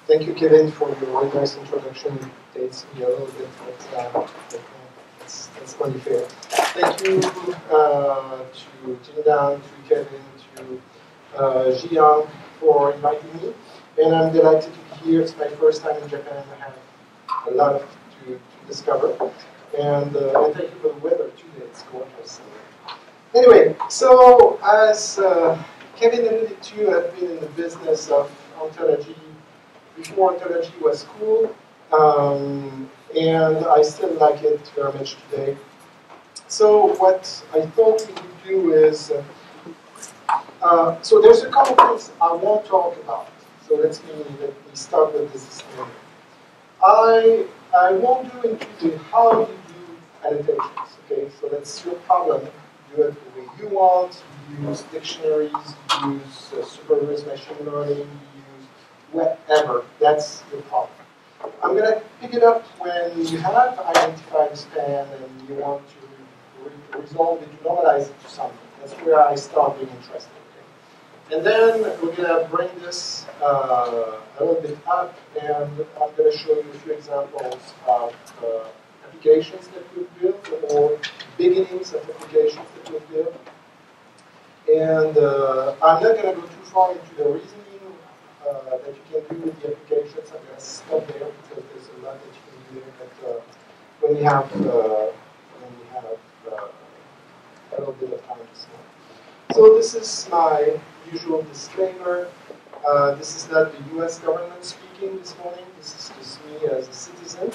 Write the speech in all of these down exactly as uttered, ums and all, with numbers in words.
Thank you, Kevin, for your very nice introduction. It dates me a little bit, but, uh, but uh, that's, that's only fair. Thank you uh, to Jindan, to Kevin, to uh, Jian for inviting me. And I'm delighted to be here. It's my first time in Japan. I have a lot of to, to discover. And, uh, and thank you for the weather today. It's gorgeous. Anyway, so as uh, Kevin alluded to, I've been in the business of ontology before ontology was cool, um, and I still like it very much today. So what I thought we would do is, uh, uh, so there's a couple things I won't talk about. So let's me, let me start with this disclaimer. I, I won't go into the how you do annotations, okay? So that's your problem. Do it the way you want. You use dictionaries, you use uh, supervised machine learning, you use whatever. That's your problem. I'm going to pick it up when you have identified a span and you want to re resolve it, to normalize it to something. That's where I start being interested. And then we're going to bring this uh, a little bit up, and I'm going to show you a few examples of uh, applications that we've built, or beginnings of applications that we've built. And uh, I'm not going to go too far into the reasoning uh, that you can do with the applications. I'm going to stop there because there's a lot that you can do there. But uh, when you have, uh, when you have uh, a little bit of time to stop. So this is my usual disclaimer. Uh, this is not the U S government speaking this morning. This is just me as a citizen.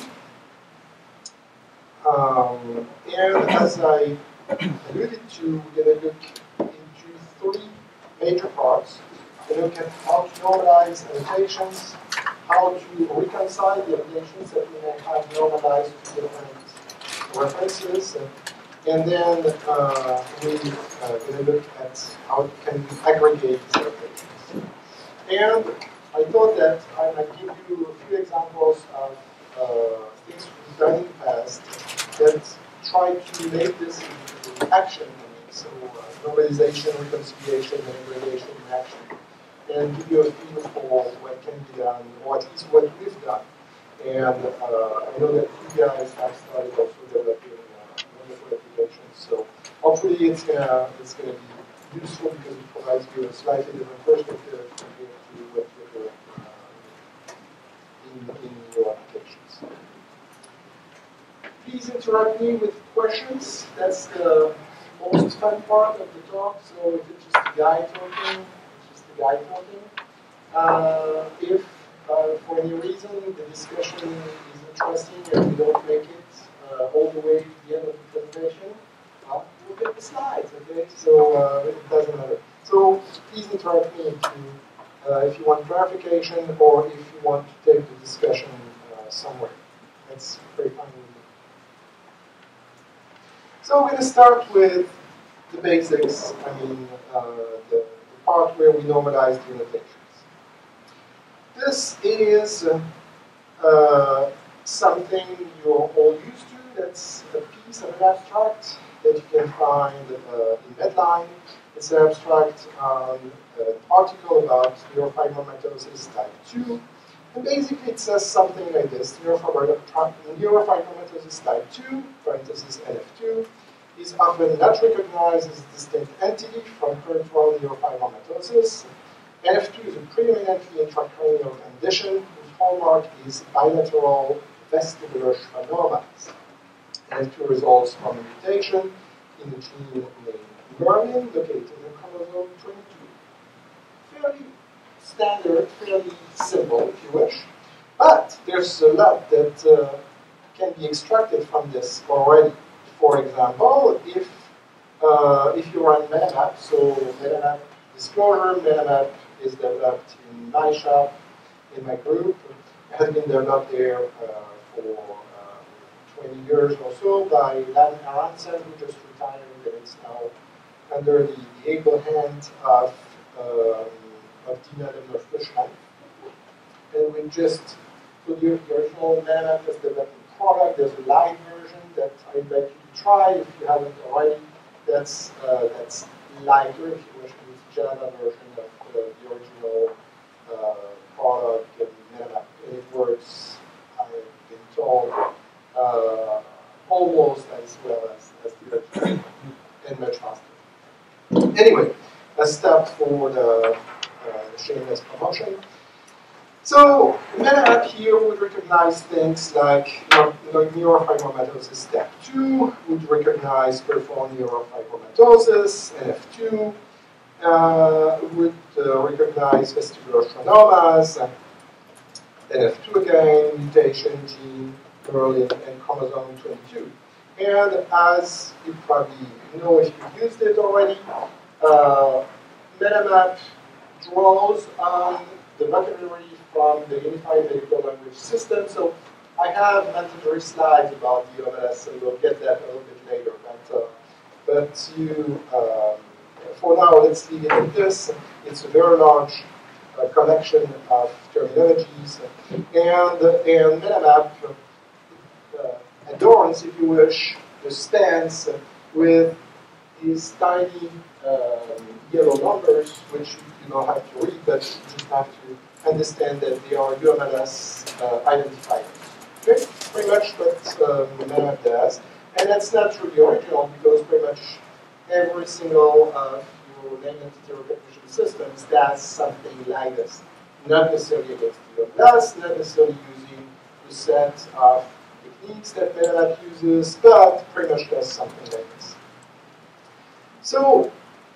Um, and as I alluded to, we're going to look into three major parts. We look at how to normalize annotations, how to reconcile the annotations that we may have normalized to different references, and then uh, we're uh, going to look at how it can be aggregate these annotations. And I thought that I might give you a few examples of uh, things we've done in the past that try to make this into action. So uh, normalization, reconciliation, and aggregation in action. And give you a feel for what can be done, or at least what we've done. And uh, I know that you guys have started also developing uh, wonderful applications. So hopefully it's gonna it's gonna be useful because it provides you a slightly different perspective compared to what you're doing uh, in, in your applications. Please interrupt me with questions. That's the most fun part of the talk. So if it's just a guy talking, it's just a guy talking. Uh, if uh, for any reason the discussion is interesting and we don't make it uh, all the way to the end of the presentation, uh, we'll get the slides, okay? So uh, it doesn't matter. So please interrupt me to, uh, if you want clarification or if you want to take the discussion uh, somewhere. That's very fine with me. So we're going to start with the basics, I mean, uh, the, the part where we normalize the annotations. This is uh, uh, something you're all used to. That's a piece of an abstract that you can find uh, in Medline. It's an abstract on an article about neurofibromatosis type two. And basically it says something like this: neurofibromatosis type two, parenthesis N F two, is often not recognized as a distinct entity from peripheral neurofibromatosis. N F two is a preeminently intracranial condition whose hallmark is bilateral vestibular schwannomas. N F two results from a mutation in the gene named Merlin, located in chromosome twenty-two. Fairly standard, fairly simple, if you wish. But there's a lot that uh, can be extracted from this already. For example, if uh, if you run MetaMap, so MetaMap disclosure, MetaMap is developed in my shop, in my group. It has been developed there uh, for uh, twenty years or so by Lan Aronson, who just retired, and it's now under the, the able hand of, um, of Dina Lemler-Frischmann. And we just, so the, the original MetaMap was developed in product. There's a live version that I invite you to try if you haven't already. That's, uh, that's lighter, if you wish to use Java version of uh, the original uh, product in MetaMap. And it works, I've been told, uh, almost as well as, as the and much faster. Anyway, a step for the uh, shameless promotion. So MetaMap here would recognize things like neurofibromatosis step two, would recognize perform neurofibromatosis, N F two, uh, would uh, recognize vestibular schwannomas, N F two again, mutation, gene, Merlin, and chromosome twenty-two. And as you probably know if you've used it already, uh, MetaMap draws on the vocabulary from the Unified Medical Language System. So I have mandatory slides about the U M L S, so we'll get that a little bit later. But, uh, but you, um, for now, let's leave it at this. It's a very large uh, collection of terminologies, and and MetaMap uh, adorns, if you wish, the stands with these tiny um, yellow numbers, which you don't have to read, but you just have to understand that they are U M L S uh, identifiers. Okay, pretty much what um, MetaMap does, and that's not really original because pretty much every single of your name entity recognition systems does something like this. Not necessarily against the U M L S, not necessarily using the set of techniques that MetaMap uses, but pretty much does something like this. So,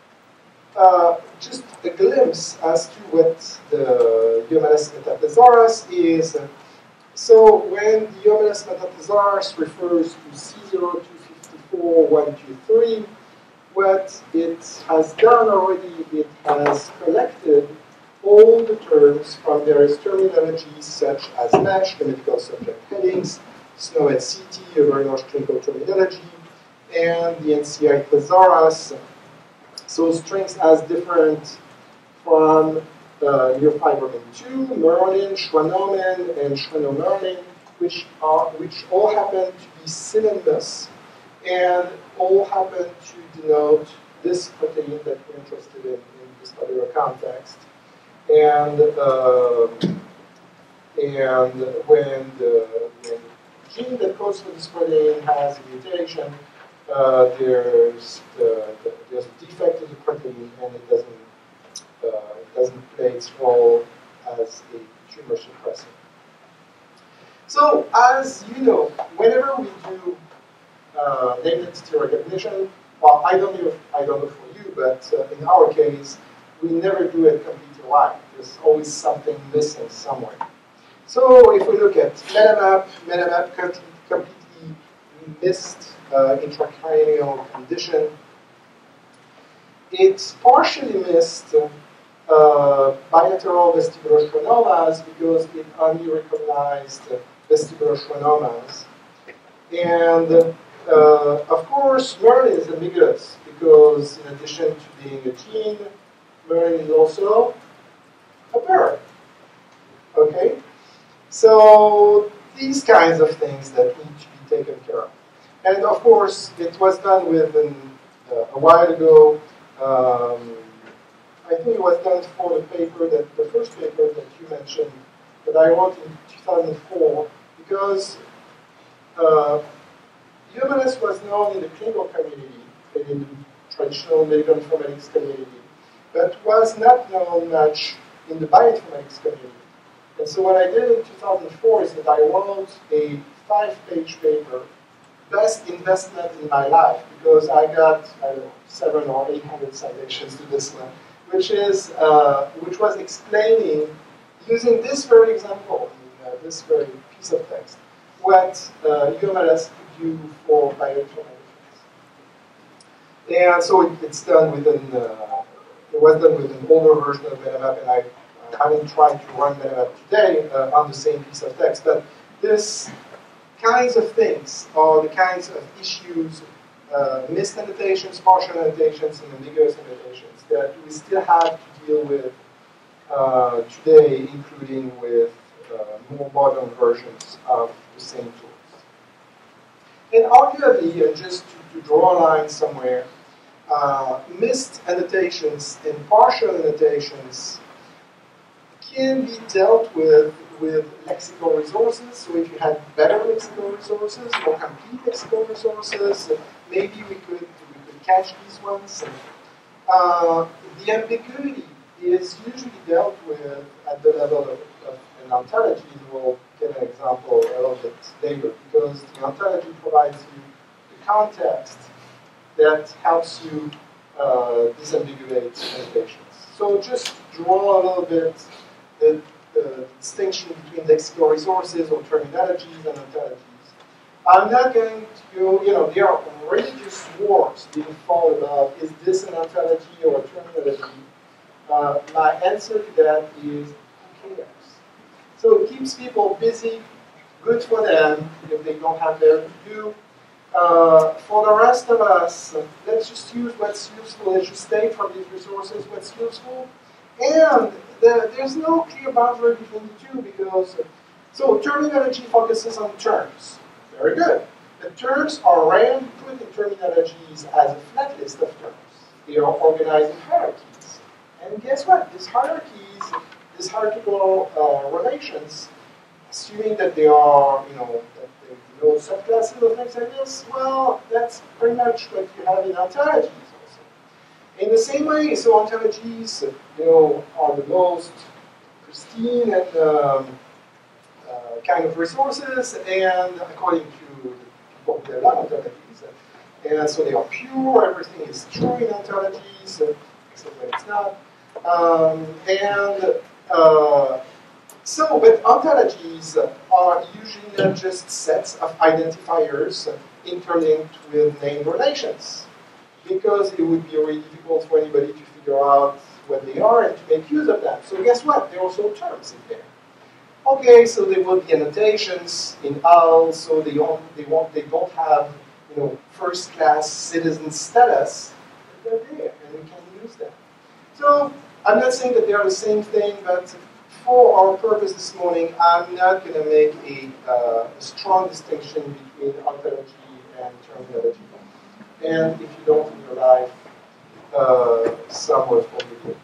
uh, just a glimpse as to what the U M L S metathesaurus is. So, when the U M L S metathesaurus refers to C zero two five four one two three, what it has done already, it has collected all the terms from various terminologies such as MeSH, the medical subject headings, SNOMED C T, a very large clinical terminology, and the N C I thesaurus. So strings as different from uh, neurofibromin two, Merlin, Schwannoman, and Schwannomerlin, which are which all happen to be synonymous and all happen to denote this protein that we're interested in in this particular context. And uh, and when the, when the gene that codes for this protein has a mutation, uh, there's the, the, there's a defect in the protein, and it doesn't uh, it doesn't play its role as a tumor suppressor. So, as you know, whenever we do uh, name entity recognition, well, I don't know, I don't know for you, but uh, in our case, we never do it completely right. There's always something missing somewhere. So if we look at MetaMap, MetaMap completely missed uh, intracranial condition. It's partially missed uh, bilateral vestibular schwannomas because it only recognized vestibular schwannomas. And uh, of course, Merlin is ambiguous because in addition to being a gene, Merlin is also a bird. Okay? So these kinds of things that need to be taken care of. And of course, it was done within uh, a while ago. Um, I think it was done for the paper, that the first paper that you mentioned, that I wrote in two thousand four, because uh, U M L S was known in the clinical community and in the traditional medical informatics community, but was not known much in the bioinformatics community. And so what I did in two thousand four is that I wrote a five-page paper, best investment in my life, because I got, I don't know, seven or eight hundred citations to this one, which is, uh, which was explaining, using this very example, uh, this very piece of text, what uh, U M L S could do for bioinformatics. And so it, it's done within, uh, it was done with an older version of MetaMap, and I I haven't tried to run MetaMap today uh, on the same piece of text, but this kinds of things are the kinds of issues, uh, missed annotations, partial annotations, and ambiguous annotations that we still have to deal with uh, today, including with uh, more modern versions of the same tools. And arguably, and just to, to draw a line somewhere, uh, missed annotations and partial annotations can be dealt with with lexical resources. So if you had better lexical resources, more complete lexical resources, maybe we could we could catch these ones. Uh, the ambiguity is usually dealt with at the level of, of an ontology. We'll get an example a little bit later, because the ontology provides you the context that helps you uh, disambiguate annotations. So just draw a little bit the, the distinction between lexical resources or terminologies and ontologies. I'm not going to, you know, there are religious wars being fought about, is this an ontology or a terminology? Uh, my answer to that is, who cares? So it keeps people busy, good for them if they don't have there to do. Uh, for the rest of us, uh, let's just use what's useful. Let's just take from these resources what's useful. And the, there's no clear boundary between the two, because, uh, so terminology focuses on terms. Very good. The terms are randomly put in terminologies as a flat list of terms. They are organized in hierarchies. And guess what? These hierarchies, these hierarchical uh, relations, assuming that they are, you know, that they know subclasses or things like this, well, that's pretty much what you have in ontologies also. In the same way, so ontologies, you know, are the most pristine and um, uh, kind of resources, and according to the people who develop ontologies, and so they are pure, everything is true in ontologies, except when it's not. Um, and uh, so, but ontologies are usually not just sets of identifiers interlinked with named relations, because it would be really difficult for anybody to figure out what they are and to make use of them. So guess what? There are also terms in there. Okay, so there will be annotations in O W L, so they don't, they won't, they don't have, you know, first-class citizen status. They're there, and we can use them. So I'm not saying that they are the same thing, but for our purpose this morning, I'm not going to make a, uh, a strong distinction between ontology and terminology. And if you don't in your life, uh, somewhat forgive you.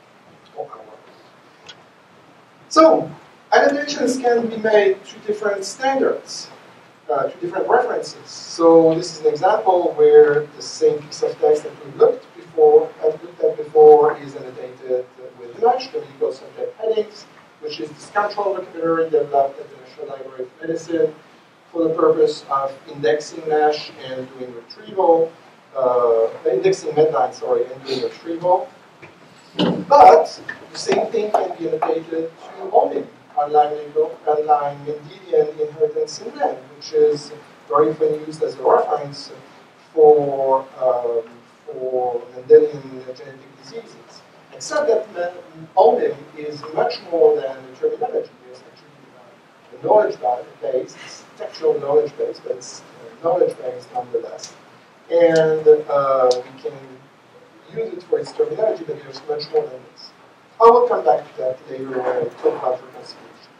So, annotations can be made to different standards, uh, to different references. So this is an example where the same piece of text that we looked before, I've looked at before, is annotated with M A S H, the medical subject headings, which is this control vocabulary developed at the National Library of Medicine for the purpose of indexing M A S H and doing retrieval, uh, indexing Medline, sorry, and doing retrieval. But the same thing can be annotated to OMIM, online, online Mendelian inheritance in men, which is very often used as a reference for um, for Mendelian genetic diseases. Except that OMIM is much more than a terminology. It's actually a knowledge base, it's textual knowledge base, but it's knowledge base nonetheless. And uh, we can use it for its terminology, but there's much more than this. I will come back to that later when I talk about reconciliation.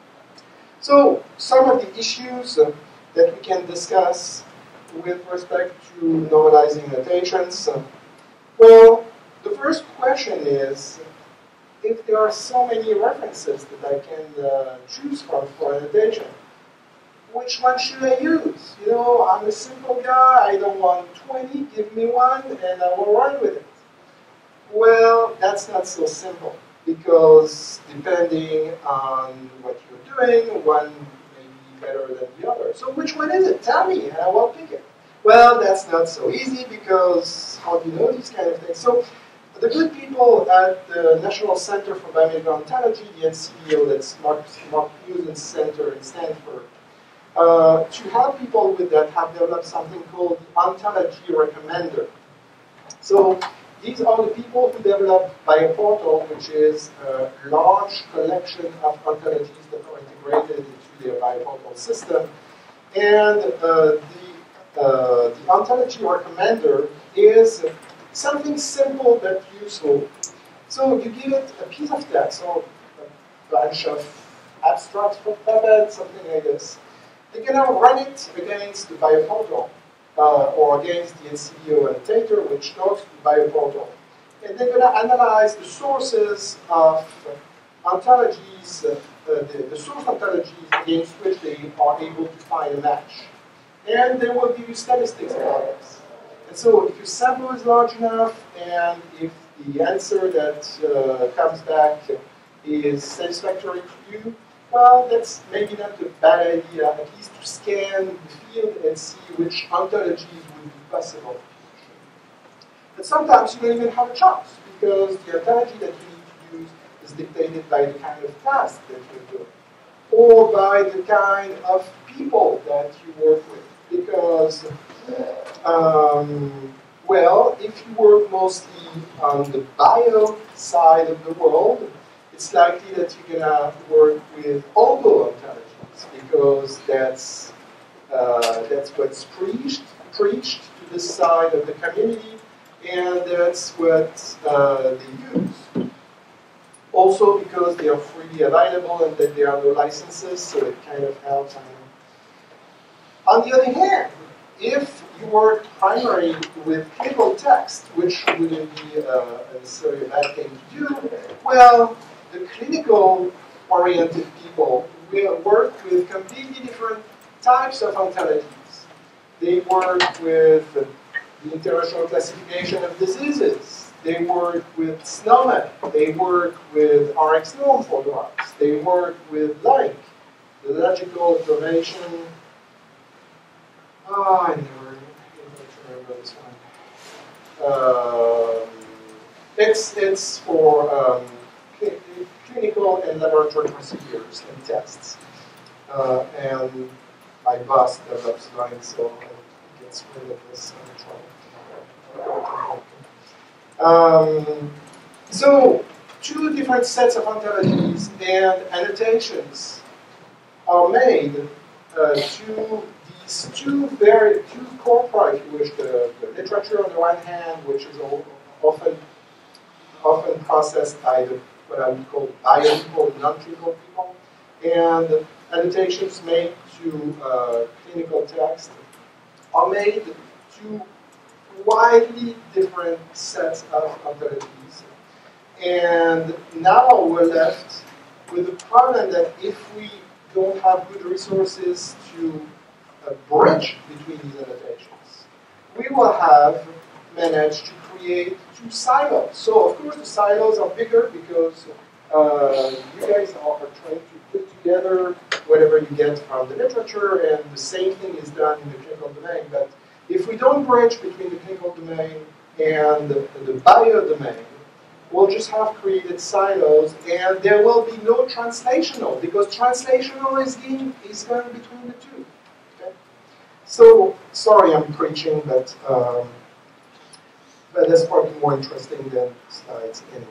So, some of the issues uh, that we can discuss with respect to normalizing notations. Uh, well, the first question is, if there are so many references that I can uh, choose from for annotation, which one should I use? You know, I'm a simple guy, I don't want twenty, give me one, and I will run with it. Well, that's not so simple, because depending on what you're doing, one may be better than the other. So which one is it? Tell me, and I will pick it. Well, that's not so easy, because how do you know these kind of things? So the good people at the National Center for Biomedical Ontology, the N C B O, that's Mark, Mark Husen's center in Stanford, Uh, to help people with that, have developed something called the Ontology Recommender. So these are the people who developed BioPortal, which is a large collection of ontologies that are integrated into their BioPortal system. And uh, the, uh, the Ontology Recommender is something simple but useful. So you give it a piece of text, or a bunch of abstracts for Puppet, something like this. They're going to run it against the BioPortal, uh, or against the N C B O annotator, which knows the BioPortal. And they're going to analyze the sources of ontologies, uh, uh, the, the source ontologies against which they are able to find a match. And they will give you statistics about this. And so if your sample is large enough, and if the answer that uh, comes back is satisfactory to you, well, that's maybe not a bad idea, at least to scan the field and see which ontologies would be possible. But sometimes you don't even have a choice, because the ontology that you need to use is dictated by the kind of task that you're doing, or by the kind of people that you work with. Because, um, well, if you work mostly on the bio side of the world, it's likely that you're gonna work with algo ontologies, because that's uh, that's what's preached preached to this side of the community, and that's what uh, they use. Also, because they are freely available and that there are no licenses, so it kind of helps. On the other hand, if you work primarily with clinical text, which wouldn't be uh, necessarily a bad thing to do, well, the clinical-oriented people will work with completely different types of ontologies. They work with the international classification of diseases. They work with SNOMED. They work with R X norm for drugs. They work with LIKE, the logical observation. Oh, I never remember this one. Um, it's, it's for um, cl clinical and laboratory procedures and tests. Uh, and my boss develops LIKE, so it gets rid of this trouble. Um, so, two different sets of ontologies and annotations are made uh, to these two very two corpora, if you wish, the, the literature on the one hand, which is often often processed by the what I would call bio people, non-clinical people, and annotations made to uh, clinical text are made to widely different sets of ontologies. And now we're left with the problem that if we don't have good resources to uh, bridge between these annotations, we will have managed to create two silos. So of course the silos are bigger because uh, you guys are trying to put together whatever you get from the literature, and the same thing is done in the clinical domain. But if we don't bridge between the clinical domain and the, the bio domain, we'll just have created silos, and there will be no translational, because translational is, in, is going between the two. Okay? So, sorry I'm preaching, but, um, but that's probably more interesting than slides anyway.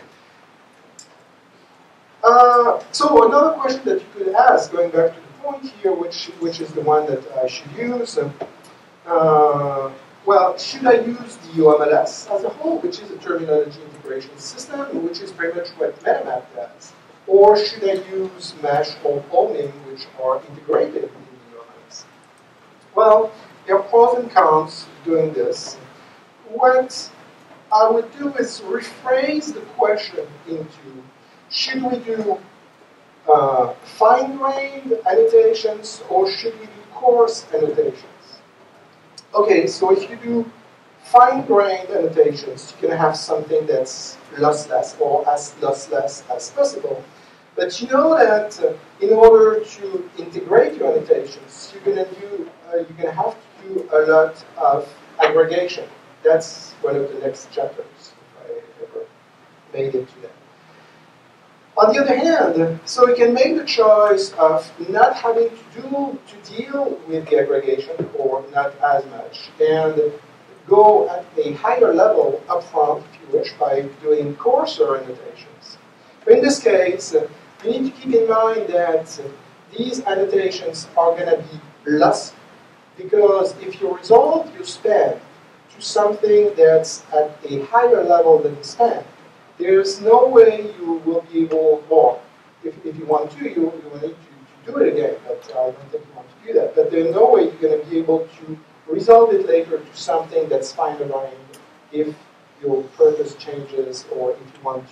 Uh, so another question that you could ask, going back to the point here, which, which is the one that I should use, uh, Uh, well, should I use the U M L S as a whole, which is a terminology integration system, which is pretty much what MetaMath does? Or should I use MeSH or OMING, which are integrated in the U M L S? Well, there are pros and cons doing this. What I would do is rephrase the question into, should we do uh, fine-grained annotations, or should we do coarse annotations? Okay, so if you do fine-grained annotations, you can have something that's lossless, or as lossless as possible. But you know that uh, in order to integrate your annotations, you're gonna do, uh, you're gonna have to do a lot of aggregation. That's one of the next chapters, if I ever made it to that. On the other hand, so you can make the choice of not having to do to deal with the aggregation, or not as much, and go at a higher level upfront, if you wish, by doing coarser annotations. But in this case, you need to keep in mind that these annotations are going to be less, because if you resolve your span to something that's at a higher level than the span, there's no way you will be able, or if, if you want to, you, you will need to, to do it again, but I don't think you want to do that. But there's no way you're going to be able to resolve it later to something that's fine-grained if your purpose changes, or if you want to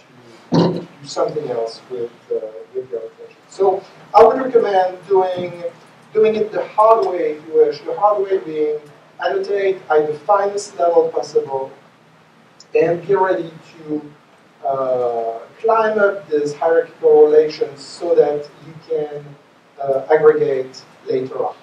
do something else with, uh, with your attention. So I would recommend doing, doing it the hard way, if you wish. The hard way being annotate at the finest level possible and be ready to uh, climb up these hierarchical relations so that you can uh, aggregate later on.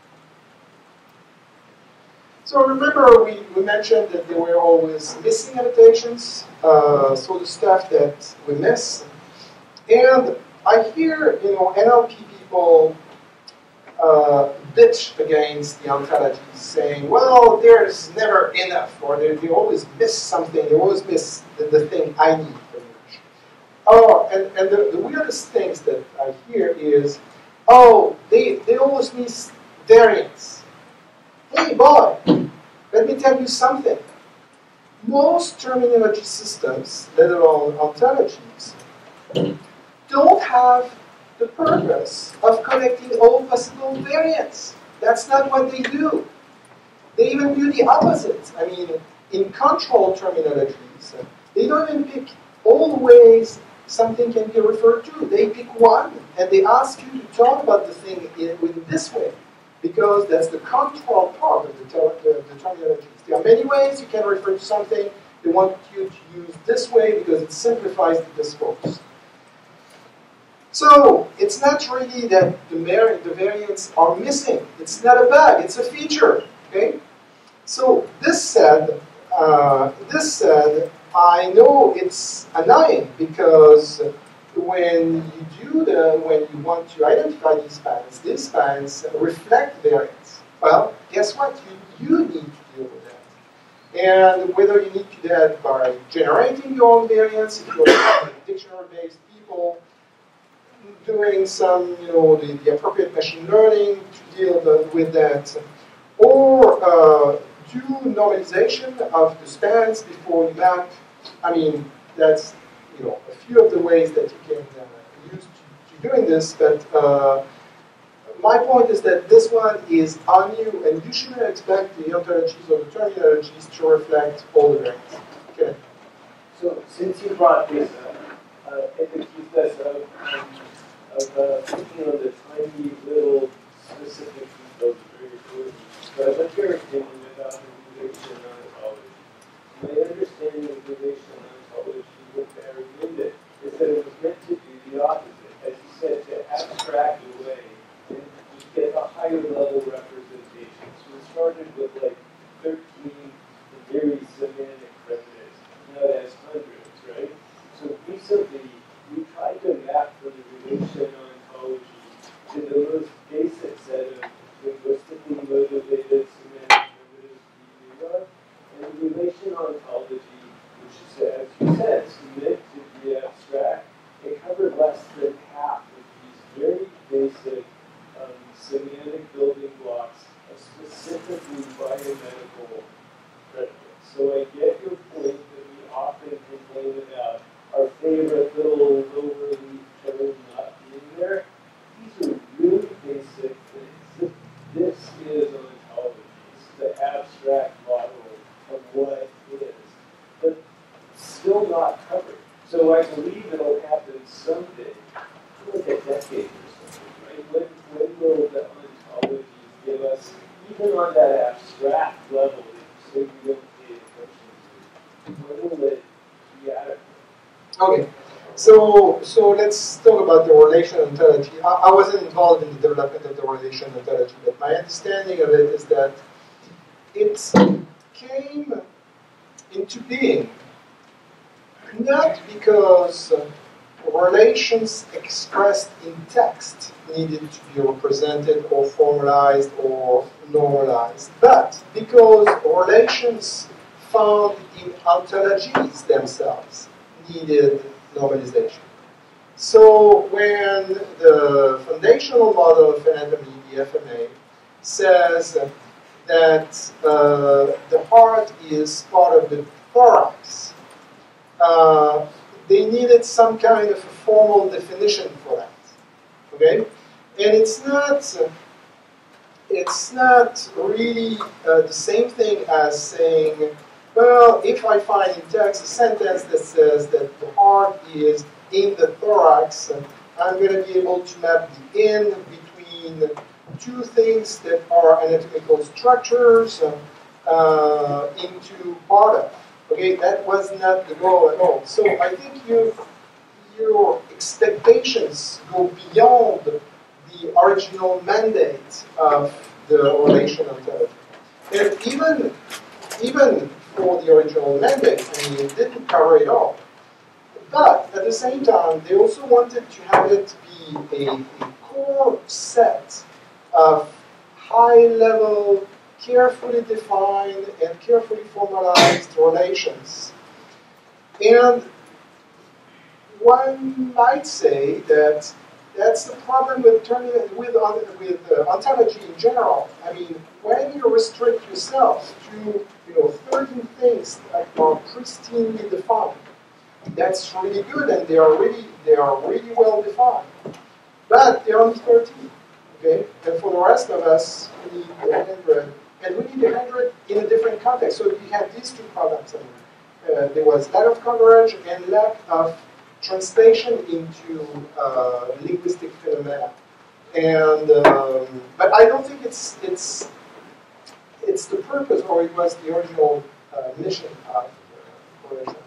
So remember, we, we mentioned that there were always missing annotations, uh, so the stuff that we miss. And I hear, you know, N L P people uh, bitch against the ontologies, saying, well, there's never enough, or they, they always miss something, they always miss the, the thing I need very much. Oh, and, and the, the weirdest things that I hear is, oh, they, they always miss variance. Hey, boy, let me tell you something. Most terminology systems, let alone ontologies, don't have the purpose of collecting all possible variants. That's not what they do. They even do the opposite. I mean, in control terminologies, they don't even pick all the ways something can be referred to. They pick one, and they ask you to talk about the thing in, in this way, because that's the control part of the, ter the, the terminologies. There are many ways you can refer to something. They want you to use this way because it simplifies the discourse. So it's not really that the, the variants are missing. It's not a bug. It's a feature. Okay. So this said, uh, this said, I know it's annoying because when you do the when you want to identify these spans, these spans reflect variants. Well, guess what? You you need to deal with that. And whether you need to do that by generating your own variants, if you're dictionary-based people, doing some, you know, the, the appropriate machine learning to deal the, with that, or uh, do normalization of the spans before you map. I mean, that's, you know, a few of the ways that you can uh, use to, to doing this, but uh, my point is that this one is on you, and you shouldn't expect the ontologies or the terminologies to reflect all the variants. Okay. So, since you brought this up, uh, it accused us of, um, of uh, thinking on the tiny little specific details of variability. But I'd like your opinion about the relation ontology. My understanding of relation ontology with Barry Linda is that it was meant to do the opposite. As you said, to abstract away and just get a higher level representation. So it started with like thirteen very semantic primitives. Now it has hundreds, right? So recently, we tried to map from the relation ontology to the most basic set of linguistically motivated semantic primitives we knew of. And the relation ontology, which is, as you said, is meant to be abstract, it covered less than half of these very basic um, semantic building blocks of specifically biomedical predicates. So I get your point that we often complain about our favorite little lower-leaf term not being there. These are really basic things. This is ontology. This is the abstract model of what is, but still not covered. So I believe it'll happen someday, like a decade or something, right? When, when will the ontology give us, even on that abstract level that you say we don't pay attention to, when will it be adequate? Okay, so so let's talk about the relation ontology. I, I wasn't involved in the development of the relation ontology, but my understanding of it is that it came into being not because relations expressed in text needed to be represented or formalized or normalized, but because relations found in ontologies themselves needed normalization. So when the foundational model of anatomy, the F M A, says that uh, the heart is part of the thorax, uh, they needed some kind of a formal definition for that. Okay, and it's not. It's not really uh, the same thing as saying, well, if I find in text a sentence that says that the heart heart is in the thorax, I'm going to be able to map the in between two things that are anatomical structures uh, into bottom. Okay, that was not the goal at all. So I think you, your expectations go beyond the original mandate of the relational ontology. And even, even for the original mandate, I mean, it didn't cover it all. But at the same time, they also wanted to have it be a, a core set of high-level, carefully defined and carefully formalized relations. And one might say that that's the problem with turning with with uh, ontology in general. I mean, when you restrict yourself to you know thirteen things that are pristinely defined, that's really good, and they are really they are really well defined. But they're only thirteen, okay? And for the rest of us, we need one hundred, and we need one hundred in a different context. So we have these two problems. I mean, uh, there was lack of coverage and lack of translation into uh, linguistic phenomena. And um, but I don't think it's it's it's the purpose, or it was the original uh, mission of uh, correlation.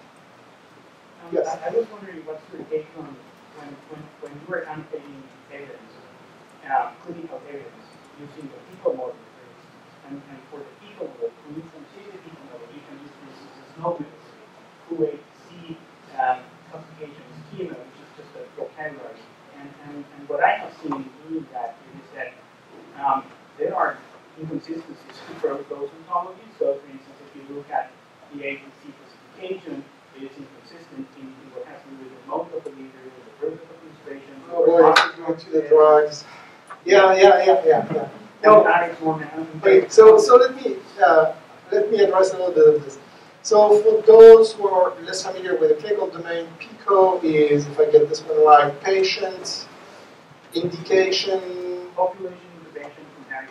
Um, Yes. I, I was wondering what's your take on when, when, when you were annotating evidence, uh, clinical evidence, using the people model, for instance. And, and for the people model, when you consider the people model, you can use, for instance, the SNOMED, Q A C um, classification schema, which is just a vocabulary. And, and, and what I have seen in doing that is that um, there are inconsistencies for those ontologies. So, for instance, if you look at the A B C classification, it's inconsistent in, in what has to do with the mode of delivery, with the verb of administration. Oh, boy, go to the drugs. Yeah, yeah, yeah, yeah, yeah. No, No, okay, so so let me uh, let me address a little bit of this. So for those who are less familiar with the clinical domain, PICO is, if I get this one right, patient, indication, population, intervention, comparison.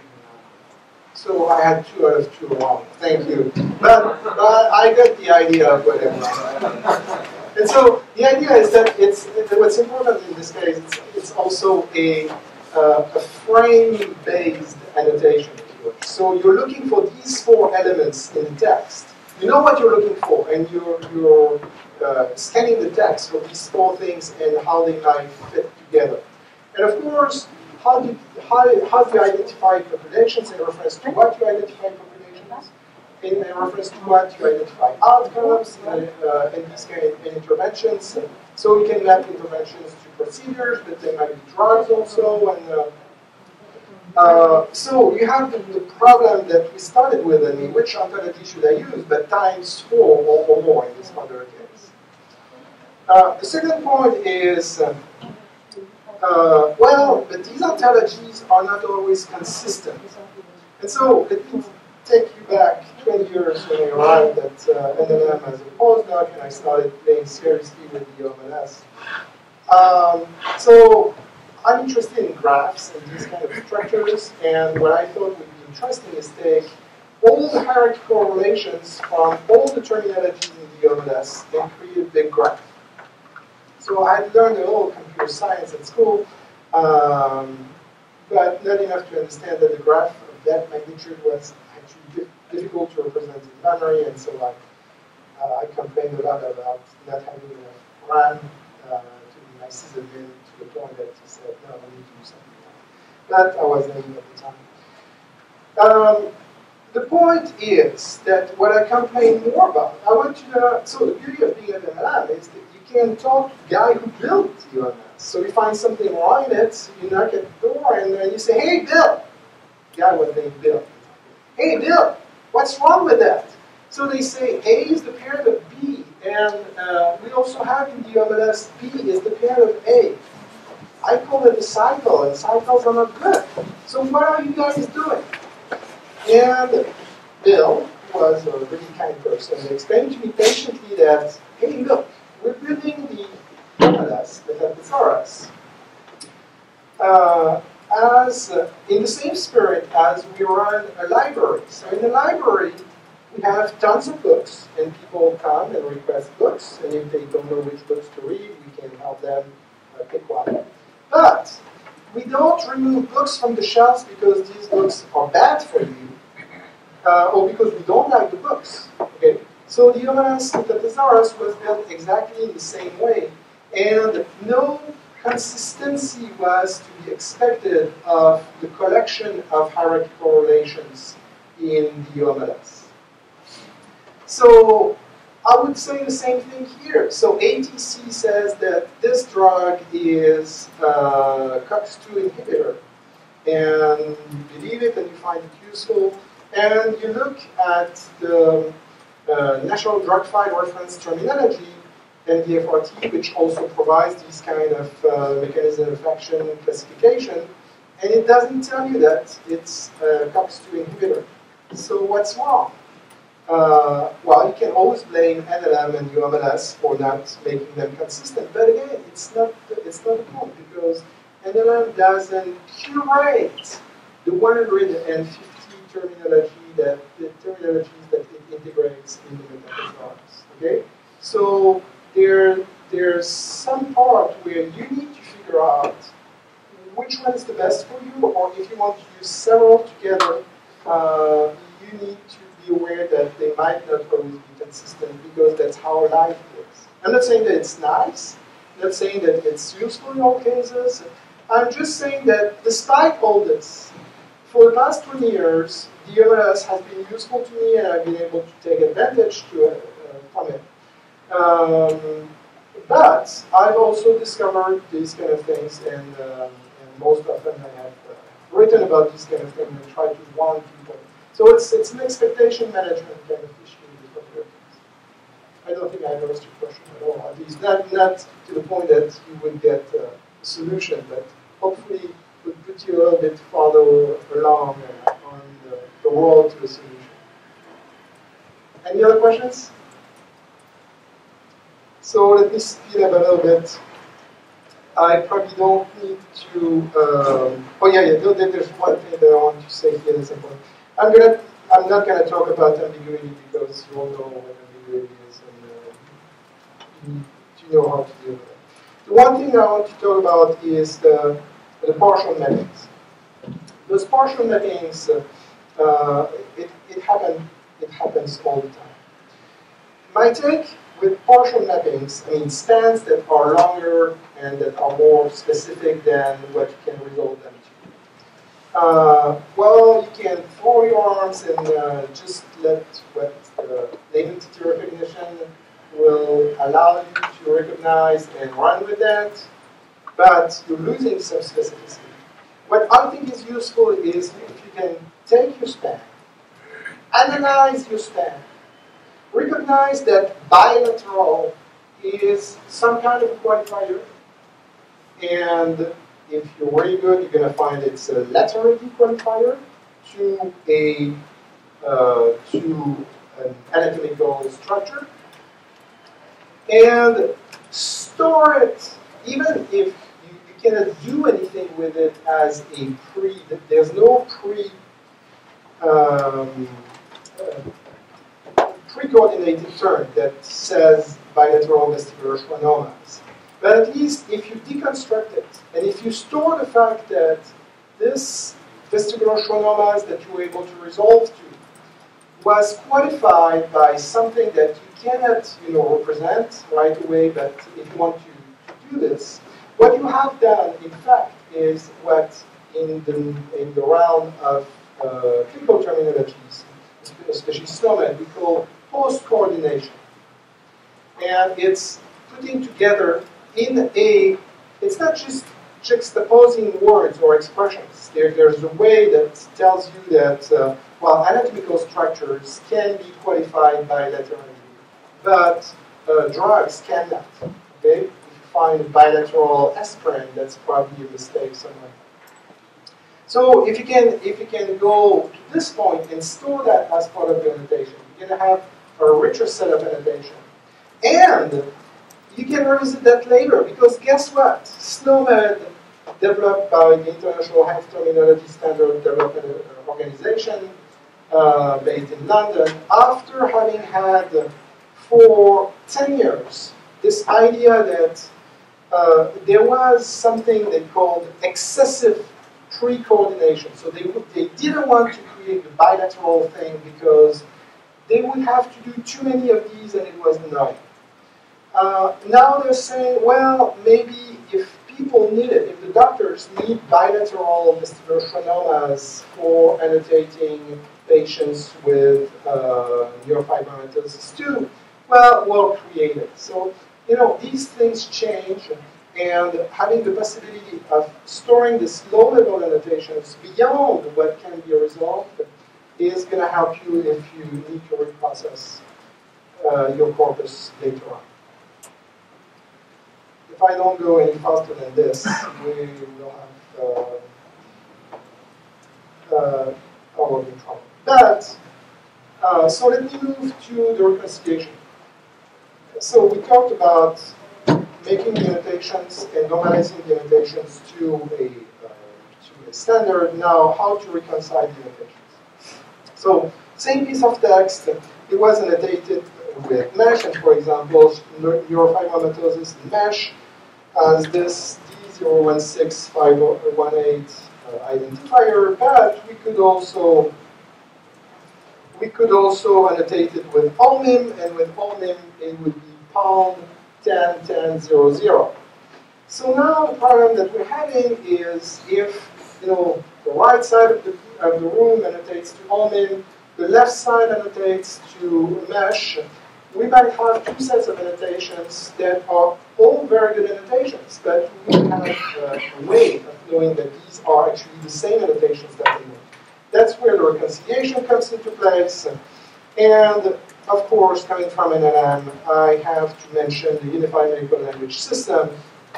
So I had two out of two wrong. Thank you. But, but I got the idea of what I'm wrong. And so the idea is that it's what's important in this case. It's, it's also a uh, a frame-based annotation. So you're looking for these four elements in the text. You know what you're looking for, and you're you're uh, scanning the text for these four things and how they might fit together. And of course, how do you, how, how do you identify populations in reference to what you identify populations? In, in reference to what you identify outcomes, uh, uh, in this case, in interventions. So we can map interventions to procedures, but they might be drugs also. And uh, uh, so you have the, the problem that we started with, I mean, which ontology should I use, but times four or, or more in this particular case. Uh, the second point is, uh, Uh, well, but these ontologies are not always consistent. And so let me take you back twenty years when I arrived at uh, N L M as a postdoc and I started playing seriously with the O M L S. Um, so I'm interested in graphs and these kind of structures, and what I thought would be interesting is take all the hierarchical relations from all the terminologies in the O M L S and create a big graph. So I had learned a little computer science at school, um, but not enough to understand that the graph of that magnitude was actually difficult to represent in memory, and so I, uh, I complained a lot about not having enough RAM uh, to my sysadmin to the point that he said, no, I need to do something else. But I was naive at the time. Um, the point is that what I complain more about, I want to know, so the beauty of being at M L M is that can talk to the guy who built the O M S. So you find something wrong in it, you knock at the door, and then you say, hey, Bill. The guy was named Bill. Hey, Bill, what's wrong with that? So they say A is the parent of B, and uh, we also have in the O M L S B is the parent of A. I call it a cycle, and cycles are not good. So what are you guys doing? And Bill was a really kind person and explained to me patiently that, hey, look, we're building the O M L S, the thesaurus, uh, as uh, in the same spirit as we run a library. So in the library, we have tons of books, and people come and request books, and if they don't know which books to read, we can help them uh, pick one. But we don't remove books from the shelves because these books are bad for you, uh, or because we don't like the books. Okay? So the Homo synthetisaurus was built exactly in the same way, and no consistency was to be expected of the collection of hierarchical relations in the hominis. So I would say the same thing here. So A T C says that this drug is a COX two inhibitor, and you believe it and you find it useful, and you look at the uh, National Drug File Reference Terminology, N D F R T, which also provides this kind of uh, mechanism of action classification, and it doesn't tell you that it's a COX two inhibitor. So what's wrong? Uh, well, you can always blame N L M and U M L S for not making them consistent, but again, it's not it's not the point because N L M doesn't curate the one hundred fifty terminology that the terminologies that it integrates in the metathesaurus. Okay, so there there's some part where you need to figure out which one is the best for you, or if you want to use several together, uh, you need to be aware that they might not always be consistent because that's how life is. I'm not saying that it's nice. I'm not saying that it's useful in all cases. I'm just saying that despite all this, for the past twenty years, the U M L S has been useful to me and I've been able to take advantage to, uh, from it. Um, but I've also discovered these kind of things, and, um, and most often I have uh, written about these kind of things and tried to warn people. So it's it's an expectation management kind of issue with what you're doing. I don't think I addressed your question at all. At least not not to the point that you would get uh, a solution, but hopefully would put you a little bit farther along uh, on the, the road to the solution. Any other questions? So let me speed up a little bit. I probably don't need to. Um, oh yeah, yeah. There's one thing that I want to say here that's important. I'm gonna. I'm not gonna talk about ambiguity because you all know what ambiguity is, and uh, you need to know how to deal with it. The one thing I want to talk about is the, the partial mappings. Those partial mappings, uh, uh, it it happen. It happens all the time. My take with partial mappings, I mean stands that are longer and that are more specific than what you can resolve them to. Uh, well, you can throw your arms and uh, just let what the name entity recognition will allow you to recognize and run with that, but you're losing some specificity. What I think is useful is if you can take your span, analyze your span, recognize that bilateral is some kind of a qualifier, and if you're very good, you're going to find it's a lateral qualifier to a uh, to an anatomical structure, and store it. Even if you, you cannot do anything with it as a pre, there's no pre. Um, uh, pre-coordinated term that says bilateral vestibular schwannomas. But at least if you deconstruct it, and if you store the fact that this vestibular schwannomas that you were able to resolve to was qualified by something that you cannot, you know, represent right away, but if you want to, to do this, what you have done, in fact, is what in the, in the realm of uh, clinical terminologies, especially SNOMED, we call post-coordination. And it's putting together in a, it's not just juxtaposing words or expressions. There, there's a way that tells you that, uh, well, anatomical structures can be qualified bilaterally, but uh, drugs cannot. Okay? If you find a bilateral aspirin, that's probably a mistake somewhere. So if you can, if you can go to this point and store that as part of your annotation, you're going to have a richer set of annotation. And you can revisit that later, because guess what? SNOMED, developed by the International Health Terminology Standard Development Organization, uh, based in London, after having had for ten years this idea that uh, there was something they called excessive tree coordination. So they, would, they didn't want to create the bilateral thing because they would have to do too many of these and it was annoying. Uh, now they're saying, well, maybe if people need it, if the doctors need bilateral vestibular schwannomas for annotating patients with uh, neurofibromatosis too, well, we'll create it. So, you know, these things change, and having the possibility of storing these low-level annotations beyond what can be resolved is going to help you if you need to reprocess uh, your corpus later on. If I don't go any faster than this, we will have uh, uh, our in trouble. But, uh, so let me move to the reconciliation. So we talked about making the annotations and normalizing the annotations to a, uh, to a standard. Now, how to reconcile the annotations. So, same piece of text, it was annotated with mesh, and for example, neurofibromatosis in mesh as this D zero one six five one eight uh, identifier, but we could also we could also annotate it with O M I M, and with O M I M it would be pound ten ten zero zero. So now the problem that we're having is if you know the right side of the of the room annotates to O M I M, the left side annotates to mesh, we might have two sets of annotations that are all very good annotations, but we have uh, a way of knowing that these are actually the same annotations that they know. That's where the reconciliation comes into place. And of course, coming from N L M, I have to mention the Unified Medical Language System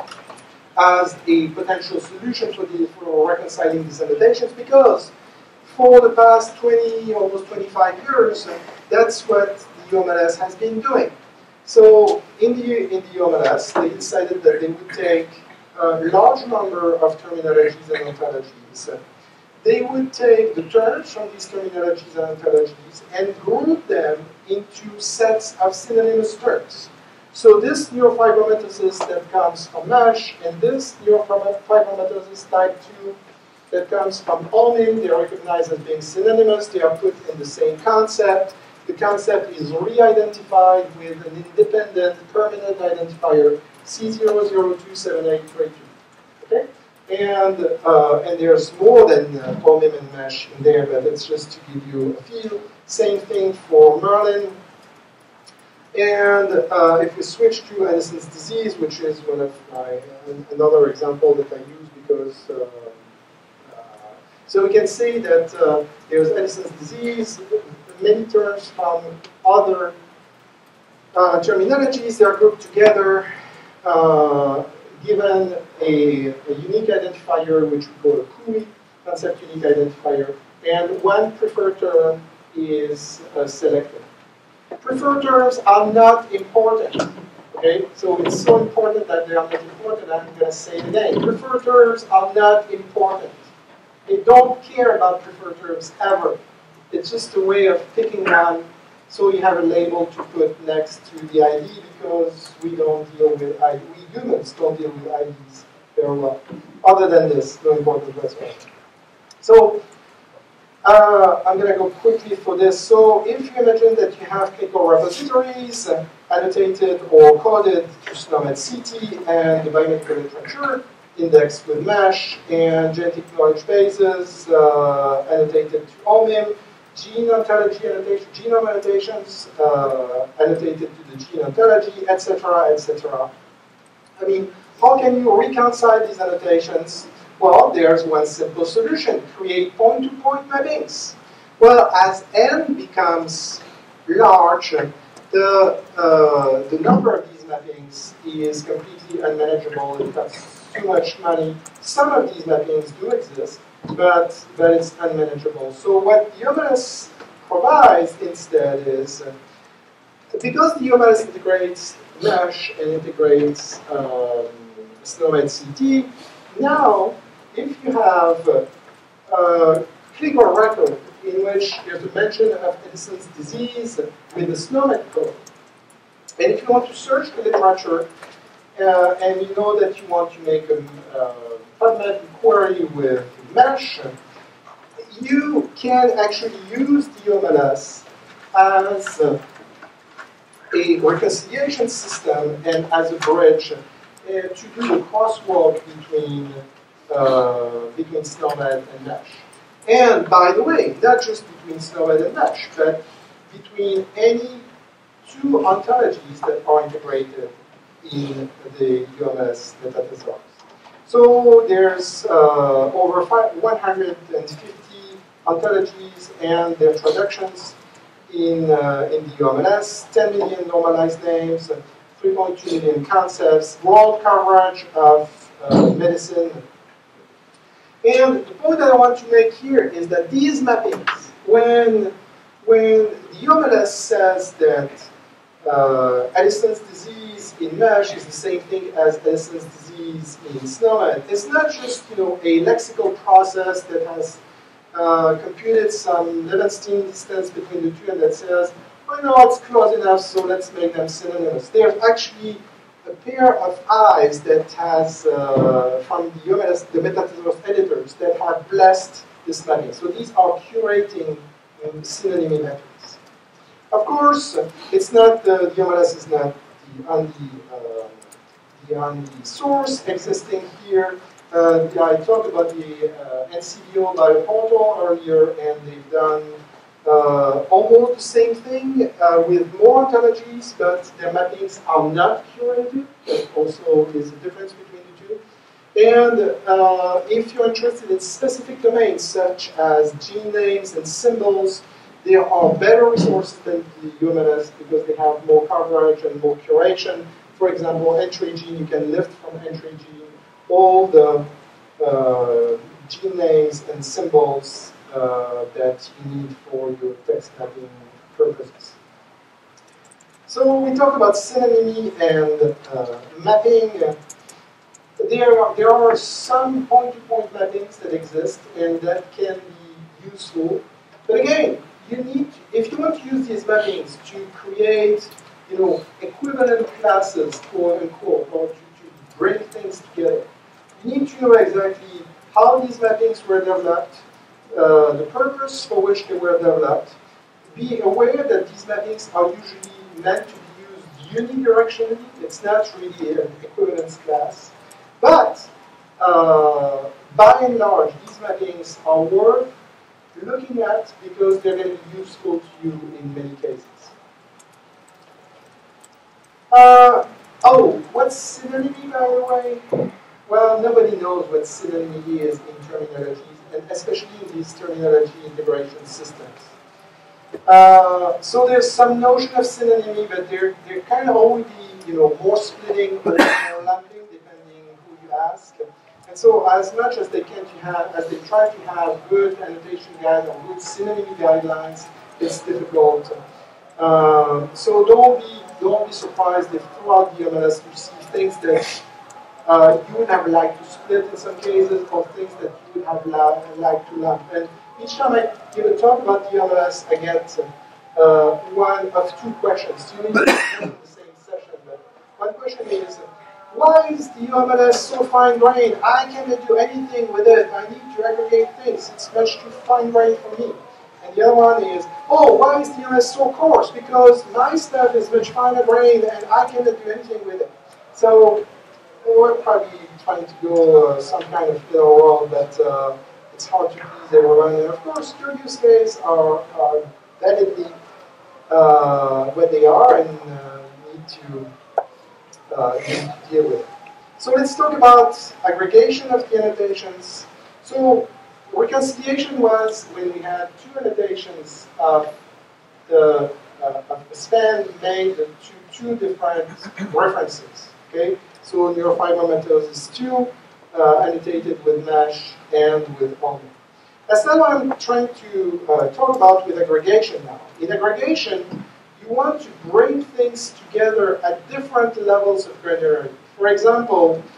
as a potential solution for, the, for reconciling these annotations, because for the past twenty, almost twenty-five years, that's what the U M L S has been doing. So in the, in the U M L S, they decided that they would take a large number of terminologies and ontologies. They would take the terms from these terminologies and ontologies and group them into sets of synonymous terms. So this neurofibromatosis that comes from MASH and this neurofibromatosis type two that comes from O M I M, they are recognized as being synonymous. They are put in the same concept. The concept is re-identified with an independent permanent identifier C zero zero two seven eight three two. Okay? And, uh, and there's more than uh, O M I M and MASH in there, but it's just to give you a feel. Same thing for Merlin. And uh, if we switch to Addison's disease, which is one of my, uh, another example that I use because, uh, uh, so we can see that uh, there's Addison's disease, many terms from other uh, terminologies, they are grouped together, uh, given a, a unique identifier, which we call a C U I, concept unique identifier, and one preferred term is uh, selected. Preferred terms are not important, okay? So it's so important that they are not important, I'm going to say it again. Preferred terms are not important. They don't care about preferred terms ever. It's just a way of picking one so you have a label to put next to the I D, because we don't deal with I D. We humans don't deal with I Ds very well. Other than this, no important whatsoever. So uh, I'm going to go quickly for this. So if you imagine that you have clinical repositories uh, annotated or coded to SNOMED C T and the biomedical literature indexed with MASH and genetic knowledge bases uh, annotated to O M I M, gene ontology annotation, genome annotations uh, annotated to the gene ontology, et cetera, et cetera. I mean, how can you reconcile these annotations? Well, there's one simple solution: create point-to-point mappings. Well, as n becomes large, the uh, the number of these mappings is completely unmanageable. It costs too much money. Some of these mappings do exist, but, but it's unmanageable. So what the U M L S provides instead is, uh, because the U M L S integrates MASH and integrates um, SNOMED C T, now if you have uh, uh, clinical record in which there's a mention of Edison's disease with the SNOMED code. And if you want to search the literature, uh, and you know that you want to make a uh, PubMed query with MeSH, you can actually use the U M L S as uh, a reconciliation system and as a bridge uh, to do the crosswalk between uh, between SNOMED and MeSH. And by the way, not just between SNOMED and MeSH, but between any two ontologies that are integrated in the U M L S metadata. So there's uh, over one hundred fifty ontologies and their traductions in, uh, in the U M L S, ten million normalized names, three point two million concepts, broad coverage of uh, medicine. And the point that I want to make here is that these mappings, when, when the U M L S says that uh, Edison's disease in MeSH is the same thing as Edison's disease in SNOMED, it's not just, you know, a lexical process that has Uh, computed some Levenshtein distance between the two and that says, oh no, it's close enough, so let's make them synonymous. There's actually a pair of eyes that has, uh, from the U M L S, the metadata editors, that have blessed this mapping. So these are curating um, synonymy metrics. Of course, it's not, uh, the U M L S is not the only, uh, the only source existing here. Uh, I talked about the uh, N C B O bioportal earlier, and they've done uh, almost the same thing uh, with more ontologies, but their mappings are not curated. That also is a difference between the two. And uh, if you're interested in specific domains, such as gene names and symbols, there are better resources than the U M L S because they have more coverage and more curation. For example, entry gene, you can lift from entry gene all the uh, gene names and symbols uh, that you need for your text mapping purposes. So we talk about synonymy and uh, mapping. There are, there are some point-to-point mappings that exist and that can be useful. But again, you need to, if you want to use these mappings to create, you know, equivalent classes, quote unquote, or to, to bring things together, you need to know exactly how these mappings were developed, uh, the purpose for which they were developed. Be aware that these mappings are usually meant to be used unidirectionally. It's not really an equivalence class. But uh, by and large, these mappings are worth looking at because they're going to be useful to you in many cases. Uh, oh, what's synonymy, by the way? Well, nobody knows what synonymy is in terminologies, and especially in these terminology integration systems. Uh, so there's some notion of synonymy, but there there can always be, you know, more splitting or more lumping depending who you ask. And so, as much as they can to have, as they try to have good annotation guides or good synonymy guidelines, it's difficult. Uh, so don't be don't be surprised if throughout the U M L S you see things that Uh, you would have liked to split in some cases, or things that you would have liked to lump. And each time I give a talk about the U M L S, I get uh, one of two questions. You need to in the same session, but one question is, why is the U M L S so fine-grained? I cannot do anything with it. I need to aggregate things. It's much too fine-grained for me. And the other one is, oh, why is the U M L S so coarse? Because my stuff is much finer-grained, and I cannot do anything with it. So we're probably trying to go uh, some kind of middle world, but uh, it's hard to please everyone. And of course, your use cases are, are validly uh, what they are and uh, need to, uh, need to deal with it. So let's talk about aggregation of the annotations. So reconciliation was when we had two annotations of the uh, of a span made to two different references. Okay. So neurofibromatosis two, uh, annotated with MeSH and with Omni. That's not what I'm trying to uh, talk about with aggregation now. In aggregation, you want to bring things together at different levels of granularity. For example,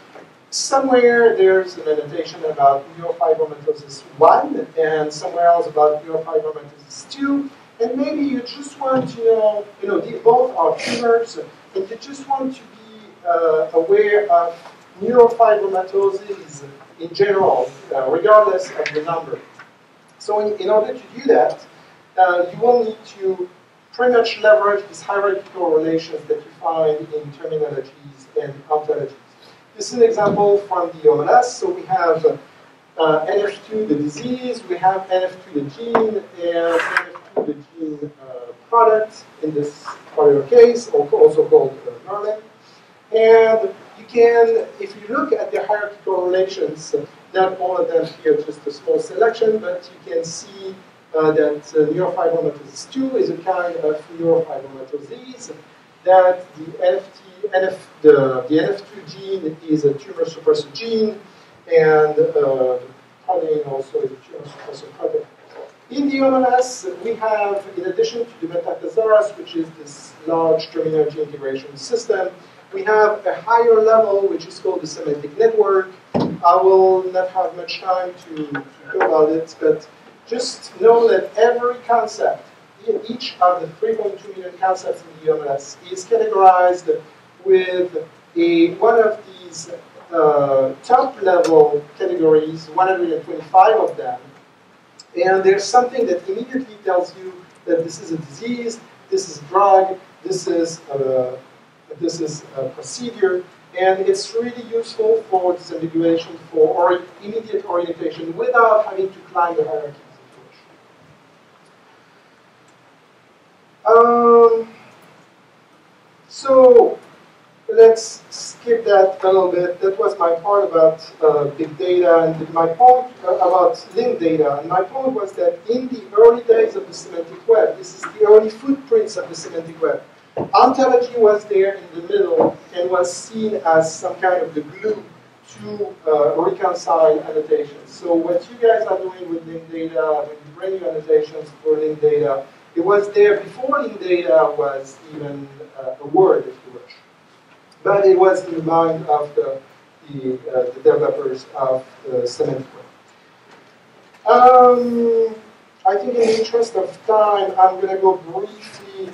somewhere there's an annotation about neurofibromatosis one, and somewhere else about neurofibromatosis two, and maybe you just want to know, you know, the, both are tumors, and you just want to be uh, aware of neurofibromatosis in general, uh, regardless of the number. So in, in order to do that, uh, you will need to pretty much leverage these hierarchical relations that you find in terminologies and ontologies. This is an example from the O M L S. So we have uh, N F two, the disease, we have N F two, the gene, and N F two, the gene uh, product, in this particular case, also called uh, Merlin. And you can, if you look at the hierarchical relations, not all of them here, just a small selection, but you can see uh, that uh, neurofibromatosis two is a kind of neurofibromatosis, that the N F T, N F, the, the N F two gene is a tumor suppressor gene, and uh, the protein also is a tumor suppressor protein. In the O M L S, we have, in addition to the metathesaurus, which is this large terminology integration system, we have a higher level, which is called the semantic network. I will not have much time to go about it, but just know that every concept, in each of the three point two million concepts in the O M L S, is categorized with a, one of these uh, top-level categories, one hundred twenty-five of them. And there's something that immediately tells you that this is a disease, this is a drug, this is a, this is a procedure, and it's really useful for disambiguation, for or immediate orientation, without having to climb the hierarchies. Um, so let's skip that a little bit. That was my part about uh, big data, and my point uh, about linked data. And my point was that in the early days of the semantic web, this is the early footprints of the semantic web. Ontology was there in the middle and was seen as some kind of the glue to uh, reconcile annotations. So what you guys are doing with linked data, when you bring your annotations for linked data, it was there before linked data was even uh, a word, if you wish. But it was in the mind of the, the, uh, the developers of the semantic web. Um, I think in the interest of time, I'm going to go briefly.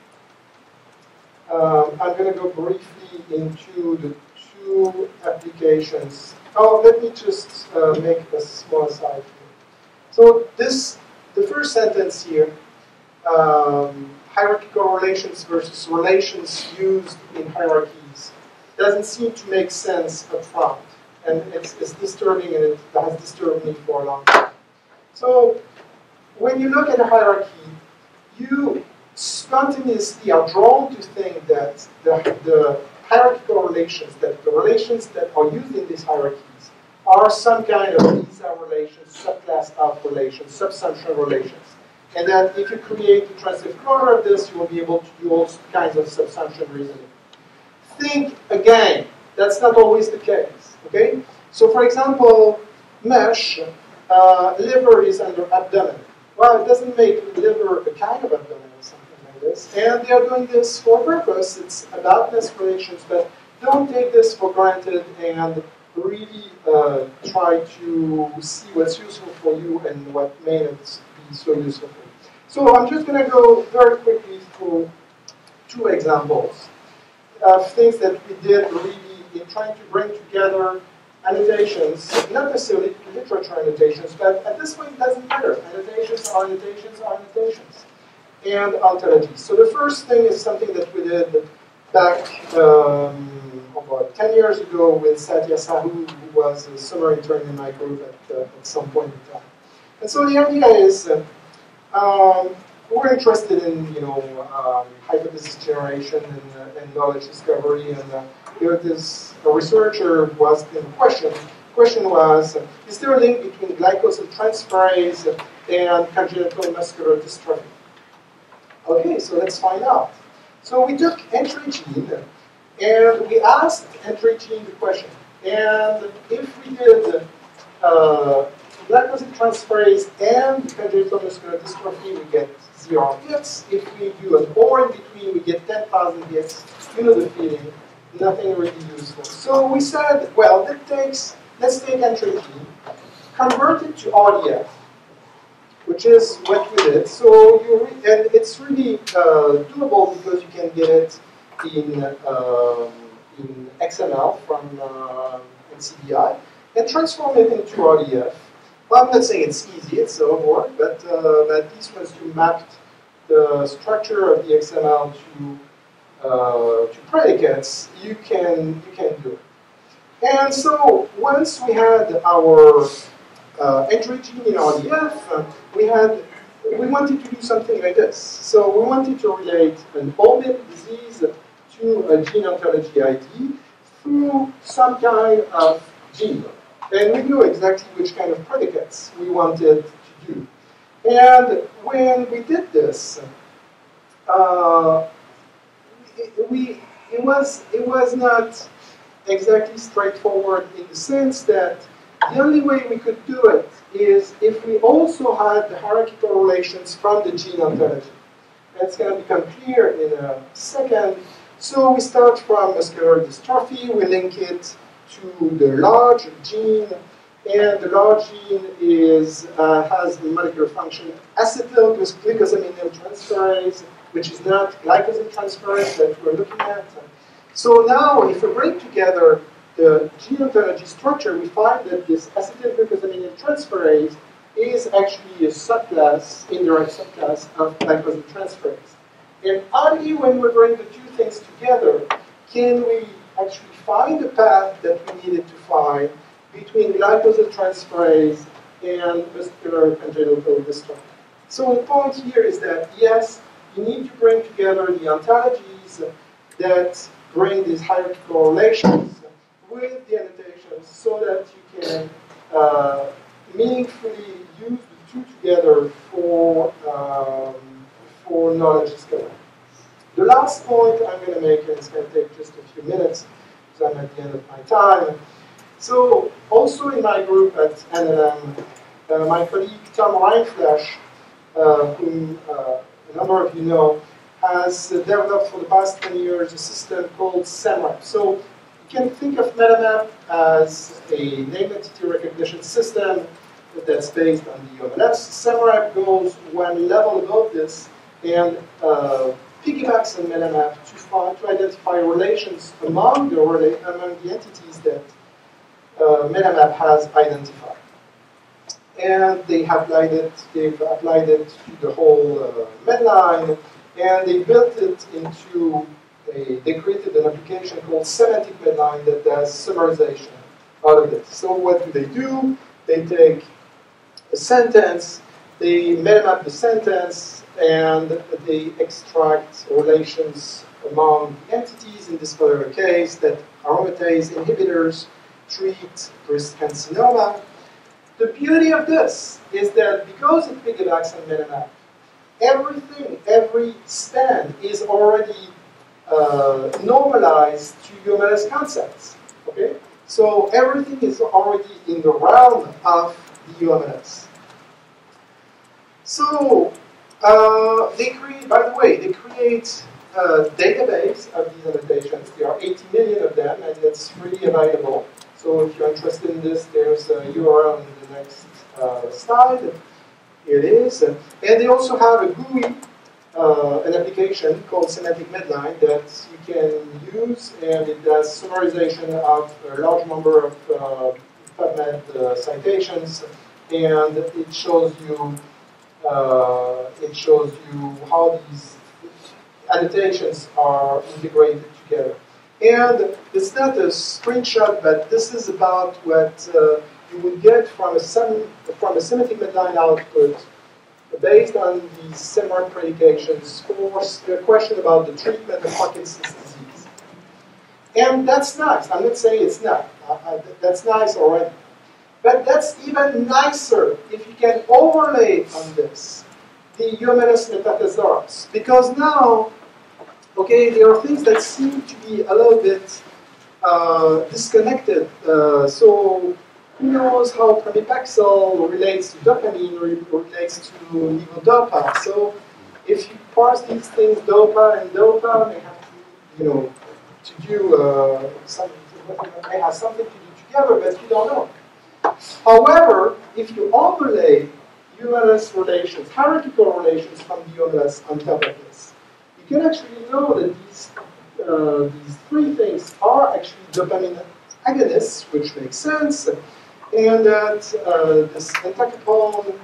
Um, I'm going to go briefly into the two applications. Oh, let me just uh, make a small aside here. So this, the first sentence here. Um, hierarchical relations versus relations used in hierarchies doesn't seem to make sense up front, and it's, it's disturbing, and it has disturbed me for a long time. So when you look at a hierarchy, you spontaneously are drawn to think that the, the hierarchical relations, that the relations that are used in these hierarchies are some kind of Lisa relations, subclass of relations, subsumption relations. And that if you create a transitive cloner of this, you will be able to do all kinds of subsumption reasoning. Think again, that's not always the case, okay? So for example, mesh, uh, liver is under abdomen. Well, it doesn't make liver a kind of abdomen or something like this. And they are doing this for a purpose. It's aboutness relations, but don't take this for granted and really uh, try to see what's useful for you and what may not be so useful for you. So I'm just going to go very quickly through two examples of things that we did really in trying to bring together annotations, not necessarily literature annotations, but at this point it doesn't matter. Annotations are annotations are annotations. And ontologies. So the first thing is something that we did back um, about ten years ago with Satya Sahu, who was a summer intern in my group at, uh, at some point in time. And so the idea is, uh, um, we're interested in, you know, um, hypothesis generation and, uh, and knowledge discovery. And uh, you know, this a researcher was asking a question. The question was, uh, is there a link between glycosyltransferase and congenital muscular dystrophy? Okay, so let's find out. So we took entry gene and we asked entry gene the question. And if we did uh, glycosyltransferase and congenital muscular dystrophy, we get zero hits. If we do an or in between, we get ten thousand hits. You know the feeling. nothing really useful. So we said, well, that takes, let's take entry G, convert it to R D F, which is what we did. So you re and it's really uh, doable because you can get it in uh, in X M L from uh, N C B I and transform it into R D F. Well, I'm not saying it's easy; it's a lot more, but uh, but at least once you mapped the structure of the X M L to uh, to predicates, you can you can do it. And so once we had our uh, entry gene in R D F, uh, we had we wanted to do something like this. So we wanted to relate an old disease to a gene ontology I D through some kind of gene. And we knew exactly which kind of predicates we wanted to do. And when we did this, uh, it, we, it, was, it was not exactly straightforward in the sense that the only way we could do it is if we also had the hierarchical relations from the gene ontology. That's going to become clear in a second. So we start from muscular dystrophy, we link it to the large gene, and the large gene is, uh, has the molecular function acetylglucosamine transferase, which is not glycosyl transferase that we're looking at. So now, if we bring together the gene ontology structure, we find that this acetylglucosamine transferase is actually a subclass, indirect subclass of glycosyl transferase. And only when we bring the two things together can we actually find the path that we needed to find between glycosyl transferase and muscular congenital dystrophy. So the point here is that, yes, you need to bring together the ontologies that bring these hierarchical relations with the annotations so that you can uh, meaningfully use the two together for, um, for knowledge discovery. The last point I'm going to make, and it's going to take just a few minutes because I'm at the end of my time. So also in my group at N L M, uh, my colleague Tom Reinflash, uh, whom uh, a number of you know, has developed for the past ten years a system called SEMRAP. So you can think of MetaMap as a name entity recognition system that's based on the U M L S. SEMRAP goes one level above this and uh, piggybacks on MetaMap to, find, to identify relations among the, rela among the entities that uh, MetaMap has identified. And they have applied it, they've applied it to the whole uh, Medline, and they built it into a, they created an application called Semantic Medline that does summarization out of it. So what do they do? They take a sentence, they metamap the sentence, and they extract relations among the entities, in this particular case, that aromatase inhibitors treat breast carcinoma. The beauty of this is that because it piggybacks on MetaMap, everything, every stand is already uh, normalized to U M L S concepts. Okay, so everything is already in the realm of the U M L S. So uh, they create, by the way, they create a database of these annotations. There are eighty million of them, and it's freely available. So if you're interested in this, there's a U R L in the next uh, slide. Here it is. And they also have a G U I, uh, an application called Semantic Medline that you can use, and it does summarization of a large number of uh, PubMed uh, citations, and it shows you uh, it shows you how these annotations are integrated together. And it's not a screenshot, but this is about what uh, you would get from a, sem from a semantic Medline output based on these SEMRAP predications for the question about the treatment of Parkinson's disease. And that's nice. I'm not saying it's not. Uh, uh, that's nice already. But that's even nicer if you can overlay on this the U M L S metathesaurus. Because now, okay, there are things that seem to be a little bit uh, disconnected. Uh, so who knows how pramipexole relates to dopamine or relates to levodopa? So if you parse these things, dopa and dopa, they have to, you know, to do uh, something, may have something to do together, but you don't know. However, if you overlay U M L S relations, hierarchical relations from the U M L S on top of this, you can actually know that these, uh, these three things are actually dopamine agonists, which makes sense, and that uh, this entacapone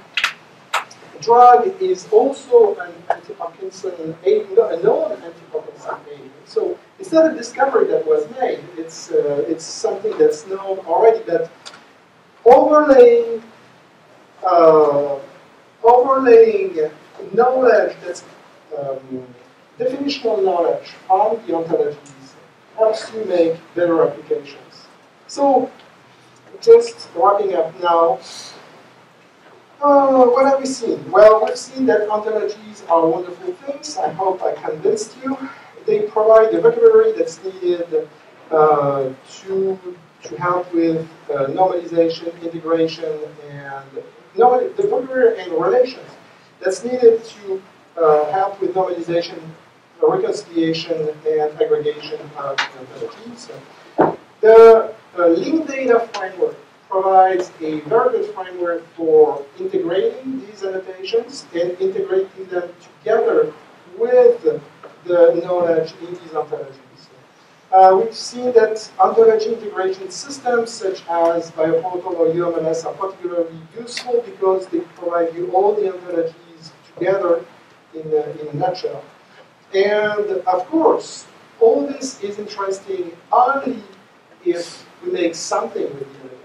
drug is also an anti-Parkinson agent, a known anti-Parkinson agent. So it's not a discovery that was made. It's uh, it's something that's known already. That overlaying uh, overlaying knowledge that's um, definitional knowledge on the ontologies helps you make better applications. So just wrapping up now. Uh, what have we seen? Well, we've seen that ontologies are wonderful things. I hope I convinced you. They provide the vocabulary that's needed uh, to, to help with uh, normalization, integration, and no, the vocabulary and relations that's needed to uh, help with normalization, reconciliation, and aggregation of ontologies. The uh, linked data framework provides a very good framework for integrating these annotations and integrating them together with the knowledge in these ontologies. Uh, we've seen that ontology integration systems such as Bioportal or U M L S are particularly useful because they provide you all the ontologies together in a, in a nutshell. And of course, all this is interesting only if we make something with the annotations.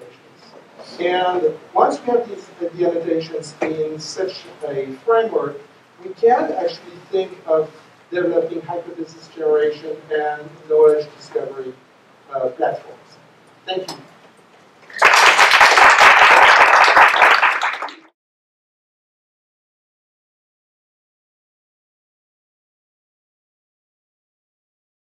And once we have these, the annotations in such a framework, we can actually think of developing hypothesis generation and knowledge discovery uh, platforms. Thank you.